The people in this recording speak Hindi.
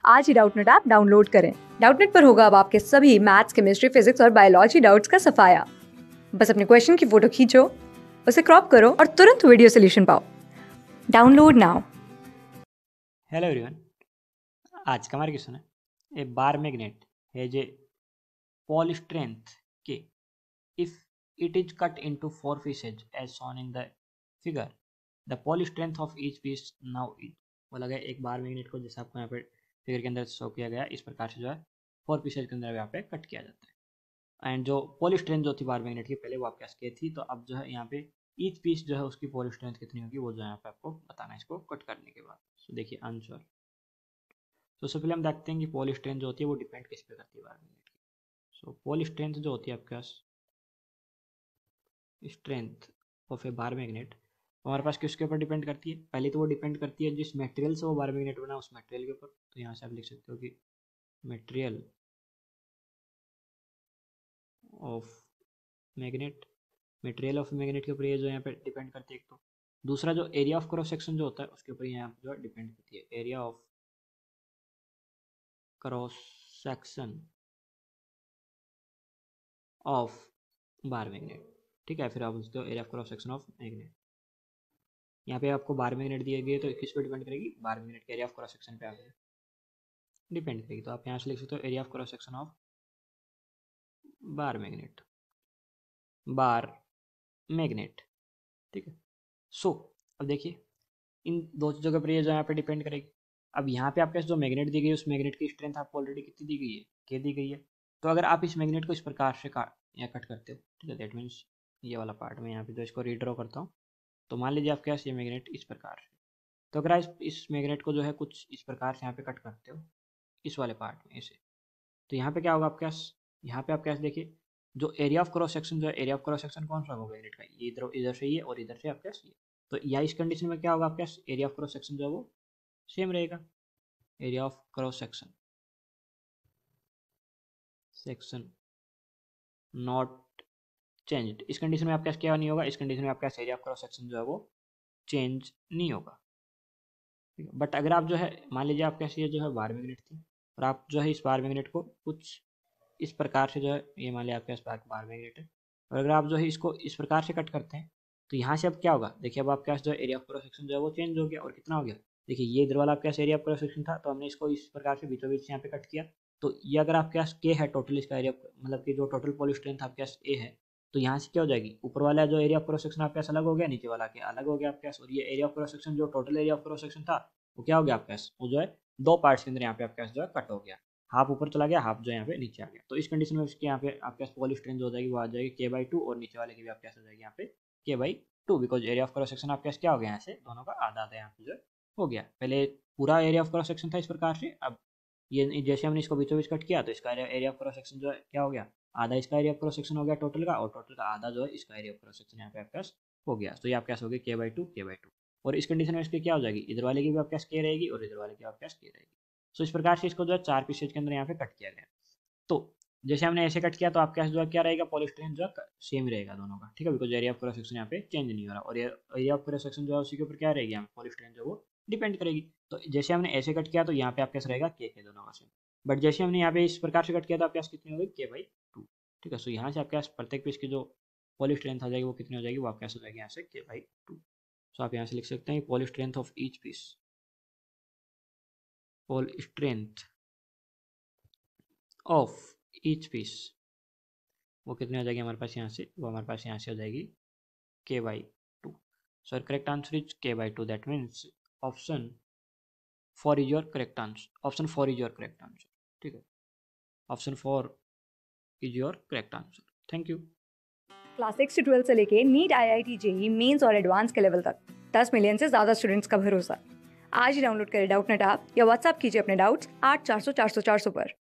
आज ही डाउटनेट ऐप डाउनलोड करें। डाउटनेट पर होगा अब आपके सभी मैथ्स, केमिस्ट्री, फिजिक्स और बायोलॉजी डाउट्स का सफाया। बस अपने क्वेश्चन की फोटो खींचो, उसे क्रॉप करो और तुरंत वीडियो सोल्यूशन पाओ। Download now. हेलो एवरीवन, आज का हमारा क्वेश्चन है a bar magnet has a pole strength K if it is cut into 4 pieces as shown in the figure the pole strength of each piece now is। बोला गया एक बार मैग्नेट को जैसे आपको यहाँ पे फिगर के अंदर शो किया गया इस प्रकार से जो है 4 पीसेज के अंदर यहाँ पे कट किया जाता है। एंड जो पोल स्ट्रेंथ जो थी बार मैग्नेट की पहले वो आपके पास के थी, तो अब जो है यहाँ पे ईच पीस जो है उसकी पोल स्ट्रेंथ कितनी होगी वो जो है यहाँ पे आपको बताना है इसको कट करने के बाद। तो देखिए आंसर, तो सबसे पहले हम देखते हैं कि पोल स्ट्रेंथ जो होती है वो डिपेंड किस पे करती है बार मैग्नेट की। सो पोल स्ट्रेंथ जो होती है आपके पास strength of a bar magnet हमारे पास किसके ऊपर डिपेंड करती है? पहले तो वो डिपेंड करती है जिस मटेरियल से वो बार मैग्नेट बना उस मटेरियल के ऊपर। तो यहाँ से आप लिख सकते हो कि material of magnet, material of magnet के ऊपर ये जो यहाँ पे डिपेंड करती है एक। तो दूसरा जो एरिया ऑफ क्रॉस सेक्शन जो होता है उसके ऊपर यहाँ जो है डिपेंड करती है area of cross section of bar magnet. ठीक है, फिर आप पूछते हो area of cross section of magnet. यहाँ पे आपको बार मैग्नेट दिए गए तो किस पे डिपेंड करेगी? बार मैग्नेट के एरिया ऑफ क्रॉस सेक्शन पे आपको डिपेंड करेगी। तो आप यहाँ से लिख सकते हो area of cross section of bar magnet, bar magnet. ठीक है। सो अब देखिए इन दो चीज़ों के ऊपर ये जो यहाँ पे डिपेंड करेगी। अब यहाँ पे आपके पास जो मैग्नेट दी गई है उस मैग्नेट की स्ट्रेंथ आपको ऑलरेडी कितनी दी गई है? के दी गई है। तो अगर आप इस मैग्नेट को इस प्रकार से कट करते हो, ठीक है, दैट मीन्स ये वाला पार्ट में यहाँ पे जो इसको रीड्रॉ करता हूँ, तो मान लीजिए आपके पास ये मैग्नेट इस प्रकार से। तो अगर आप इस मैग्नेट को जो है कुछ इस प्रकार से यहाँ पे कट करते हो इस वाले पार्ट में ऐसे, तो यहाँ पे क्या होगा आपके पास? यहाँ पे आपके पास देखिए जो एरिया ऑफ क्रॉस सेक्शन जो है, एरिया ऑफ क्रॉस सेक्शन कौन सा होगा मैग्नेट का? ये इधर से ये और इधर से आपके पास ये। तो या इस कंडीशन में क्या होगा आपके पास? एरिया ऑफ क्रॉस सेक्शन जो है वो सेम रहेगा। Area of cross section not change. इस कंडीशन में आपके पास क्या नहीं होगा? इस कंडीशन में आपके पास एरिया ऑफ क्रॉस सेक्शन जो है वो चेंज नहीं होगा। ठीक है, बट अगर आप जो है मान लीजिए आपके पास ये जो है बार मैग्नेट थी और आप जो है इस बार मैग्नेट को कुछ इस प्रकार से जो है, ये मान लिया आपके पास बार मैग्नेट है और अगर आप जो है इसको इस प्रकार से कट करते हैं तो यहाँ से अब क्या होगा? देखिए अब आपके पास जो एरिया ऑफ क्रॉस सेक्शन जो है वो चेंज हो गया और कितना हो गया? देखिए ये इधर वाला आपके पास एरिया ऑफ क्रॉस सेक्शन था तो हमने इसको इस प्रकार से बीचों बीच यहाँ पे कट किया। तो ये अगर आपके पास के है टोटल इसका एरिया, मतलब कि जो टोटल पोल स्ट्रेंथ आपके पास ए है, तो यहाँ से क्या हो जाएगी? ऊपर वाला जो एरिया ऑफ क्रॉस सेक्शन आपके पास अलग हो गया, नीचे वाला के अलग हो गया आपके पास, और ये एरिया ऑफ क्रॉस सेक्शन जो total area of cross section था वो क्या हो गया आपके पास? वो जो है दो पार्ट्स के अंदर यहाँ पे आपके पास जो है कट हो गया, हाफ ऊपर चला गया, हाफ जो यहाँ पे नीचे आ गया। तो इस कंडीशन में उसके यहाँ पे आपके पास पोल स्ट्रेंथ हो जाएगी वो आ जाएगी k/2 और नीचे वाले की भी आपके पास हो जाएगी यहाँ पे k/2, because area of cross section आपके पास क्या हो गया? यहाँ से दोनों का आधा आधा यहाँ पे जो हो गया। पहले पूरा एरिया ऑफ क्रॉस सेक्शन था इस प्रकार से, अब ये जैसे हमने इसको बीचों बीच कट किया तो इसका एरिया ऑफ क्रॉस सेक्शन जो है क्या हो गया? आधा इसका एरिया ऑफ क्रॉस सेक्शन हो गया टोटल का, और टोटल का आधा जो है इसका एरिया ऑफ क्रॉस सेक्शन यहाँ पे आपके पास हो गया। तो ये आपके पास हो गया k/2 और इस कंडीशन में इसकी क्या हो जाएगी? इधर वाले की भी आपके पास k रहेगी और इधर वाले की आपके पास k रहेगी। सो इस प्रकार से इसको जो है 4 पीसेज के अंदर यहाँ पे कट किया गया। तो जैसे हमने ऐसे कट किया तो आपके पास जो है क्या रहेगा? पोल स्ट्रेंथ जो है सेम रहेगा दोनों का, ठीक है, because area of cross section यहाँ पे चेंज नहीं हो रहा और एरिया ऑफ क्रॉस सेक्शन जो है उसी के ऊपर क्या रहेगी? यहाँ पोल स्ट्रेंथ जो वो डिपेंड करेगी। तो जैसे हमने ऐसे कट किया तो यहाँ पे आपके पास रहेगा के दोनों का सेम, बट जैसे हमने यहाँ पे इस प्रकार से कट किया तो आपके पास कितनी हो गई? k/2। ठीक है, सो यहाँ से आपके पास प्रत्येक पीस की जो पोल स्ट्रेंथ आ जाएगी वो कितनी हो जाएगी? वो आपके पास हो जाएगी यहाँ से k/2। सो आप यहाँ से लिख सकते हैं pole strength of each piece, pole strength of each piece वो कितनी हो जाएगी हमारे पास? यहाँ से वो हमारे पास यहाँ से हो जाएगी k/2। So correct answer is k/2, that means option 4 is your correct answer. Option 4 is your correct answer. ठीक है, option 4 is your correct answer. Thank you. Class 6 से 12 से लेके नीट, IIT, जेईई मेंस और एडवांस के लेवल तक 10 मिलियन से ज्यादा स्टूडेंट्स का भरोसा। आज ही डाउनलोड करें डाउटनेट ऐप या व्हाट्सएप कीजिए अपने डाउट्स 8400 400 400 पर।